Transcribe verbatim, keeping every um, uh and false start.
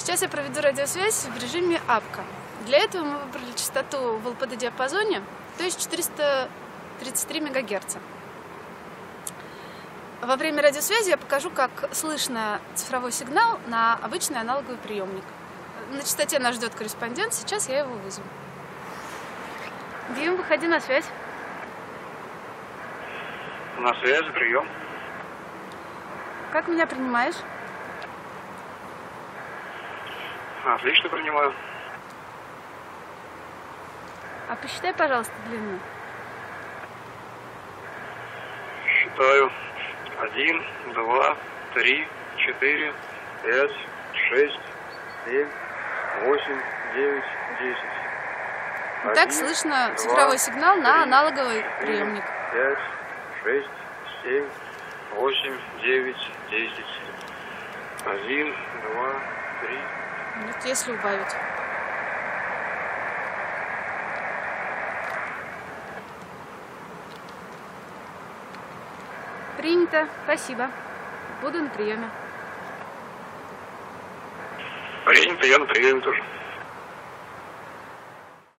Сейчас я проведу радиосвязь в режиме АПКА. Для этого мы выбрали частоту в эл пэ дэ-диапазоне, то есть четыреста тридцать три мегагерца. Во время радиосвязи я покажу, как слышно цифровой сигнал на обычный аналоговый приемник. На частоте нас ждет корреспондент, сейчас я его вызову. Дим, выходи на связь. На связи, прием. Как меня принимаешь? Отлично принимаю. А посчитай, пожалуйста, длину. Считаю. Один, два, три, четыре, пять, шесть, семь, восемь, девять, десять. Так слышно цифровой сигнал на аналоговый приемник. Пять, шесть, семь, восемь, девять, десять. Один, два, три. Вот если убавить. Принято. Спасибо. Буду на приеме. Принято, я на приеме тоже.